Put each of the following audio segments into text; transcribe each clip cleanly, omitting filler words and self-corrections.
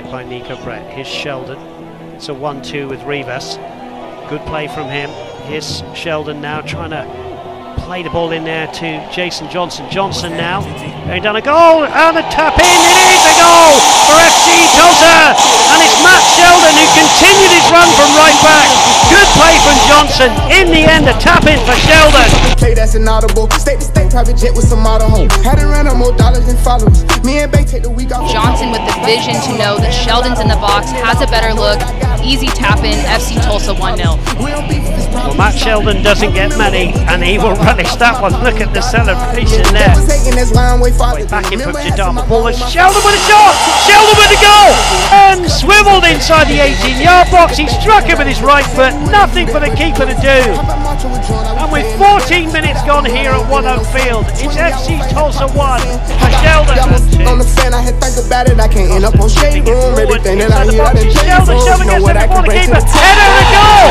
attack by Nico Brett. Here's Sheldon. It's a 1-2 with Rivas. Good play from him. Here's Sheldon now trying to play the ball in there to Jason Johnson. Johnson now going down a goal and a tap in. It is a goal for FC Tulsa, and it's Matt Sheldon who continued his run from right back. Good play from Johnson. In the end, a tap in for Sheldon. Play that's inaudible. State to state private jet with some model home. Had around more dollars than followers. Me and Bay take the week off. Johnson with the vision to know that Sheldon's in the box, has a better look. Easy tap in. FC Tulsa 1-0. Well, Matt Sheldon doesn't get many, and he will relish that one. Look at the celebration there. Way back in from Jadama. Ball is Sheldon with a shot. Sheldon with a goal, and swiveled inside the 18-yard box. He struck him with his right foot. Nothing for the keeper to do. And with 14 minutes gone here at One Oak Field, it's FC Tulsa 1 for Sheldon. On the fan, I had think about it. I can't end up on shade room. Everything that I hear out of Sheldon gets it before the keeper. Header and a goal.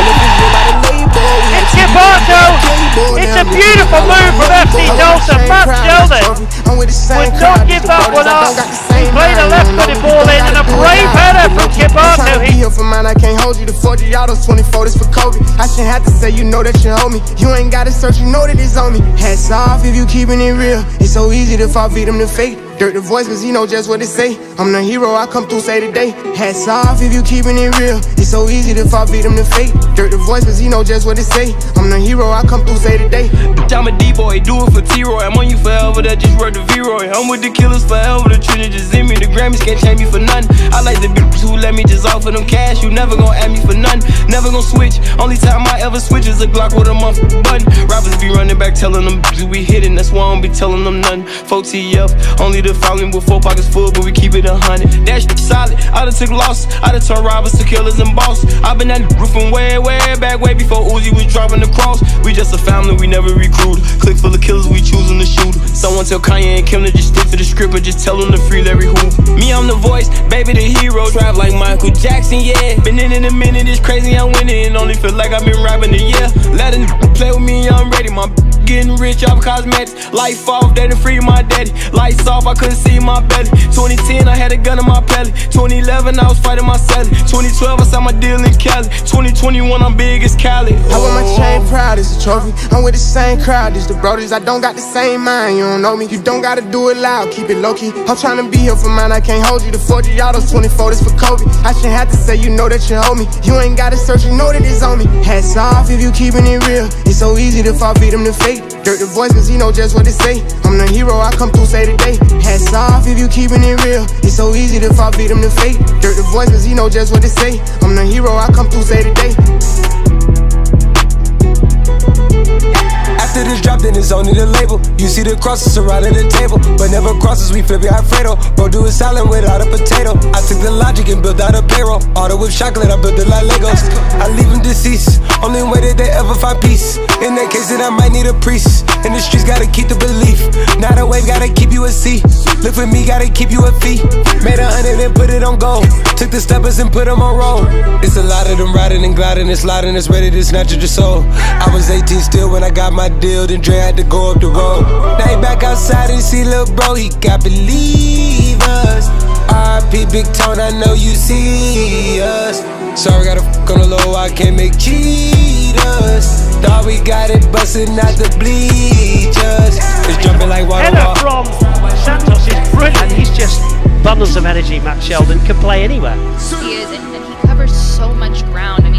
It's Gibarto. It's a beautiful move from FC Tulsa. Matt Sheldon would not give that one up. He played a left-footed ball in, and a brave header from Gibarto. I can't hold you. The 40 autos, 24 is for Kobe. I shouldn't have to say you know that you owe me. You ain't gotta search, you know that it's on me. Hats off if you keeping it real. It's so easy to fall victim to fate. Dirt the voice, cause he know just what it say. I'm the hero, I come through say today. Hats off if you keeping it real. It's so easy to fall victim to fate. Dirt the voice, cause he know just what it say. I'm the hero, I come through say today. I'm a D-boy, do it for T-Roy. I'm on you forever, that just word the V-Roy. I'm with the killers forever, the trinity just in me. The Grammys can't change me for none. I like the bitches who let me just offer them cash. You never gon' add me for none, never gon' switch. Only time I ever switch is a Glock with a motherfucking button. Rappers be running back telling them bitches we hitting. That's why I don't be telling them none. 4TF, only the following with 4 pockets full, but we keep it 100. That shit solid, I done took loss. I done turned robbers to killers and boss. I been that roof from way back, way before Uzi was dropping the cross. We just a family, we never recruit. Click full of killers, we choosing to shoot. Someone tell Kanye and Kim to just stick to the script, or just tell them to free Larry Hoover. Me, I'm the voice, baby, the hero. Drive like Michael Jackson, yeah. Been in a minute, it's crazy, I'm winning. And only feel like I've been rapping a year. Let a play with me, I'm ready. My getting rich off cosmetics. Life off, they done free my daddy. Lights off, I couldn't see my belly. 2010, I had a gun in my belly. 2011, I was fighting my celly. 2012, I signed my deal in Cali. 2021, I'm big as Cali. I wear my chain proud, it's a trophy. I'm with the same crowd, it's the brodies. I don't got the same mind, you don't know me. You don't gotta do it loud, keep it low-key. I'm trying to be here for mine, I can't hold you. The 40 autos, 24 is for Kobe. I shouldn't have to say you know that you owe me. You ain't gotta search, you know that it's on me. Hats off if you keeping it real. It's so easy to fall victim to fate. Dirt the voice, cause he know just what it say. I'm the hero, I come through say today. Hats off if you keeping it real. It's so easy to fall victim to fate. Dirt the voice, cause he know just what it say. I'm the hero, I come through say today. After this drop, then it's only the label. You see the crosses surrounding the table, but never crosses, we flip it Alfredo. Bro, do a salad without a potato. I took the logic and built out a payroll. Auto with chocolate, I built it like Legos. I leave them deceased, only way that they ever find peace. In that case, then I might need a priest. In the streets, gotta keep the belief. Not a wave, gotta keep you a C. Live with me, gotta keep you a fee. Made 100 and put it on gold. Took the steppers and put them on roll. It's a lot of them riding and gliding and sliding. It's ready to snatch at your soul. I was 18 still when I got my deal, then Dre had to go up the road. Now he back outside and see lil' bro, he got believers. R.I.P. Big Tone, I know you see us. Sorry, gotta fuck on the low, I can't make cheaters. Thought we got it bustin' out the bleachers. It's jumping like water. Header from Santos is brilliant. He's just bundles of energy. Matt Sheldon can play anywhere. He is, and he covers so much ground.